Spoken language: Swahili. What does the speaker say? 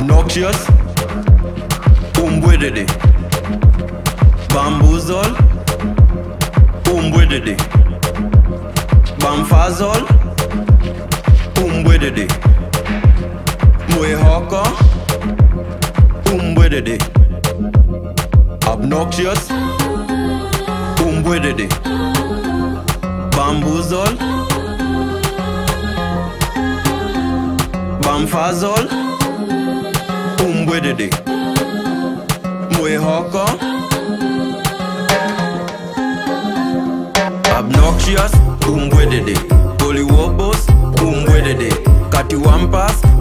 Obnoxious, umbwedede. Bamboozle, umbwedede. Bamfazole, umbwedede. Mwehoko, umbwedede. Obnoxious, umbwedede. Bamboozle, Bamfazole, umbwedede. Mwehoko, Obnoxious, umbwedede. Goliwobos, umbwedede. Katiwampas,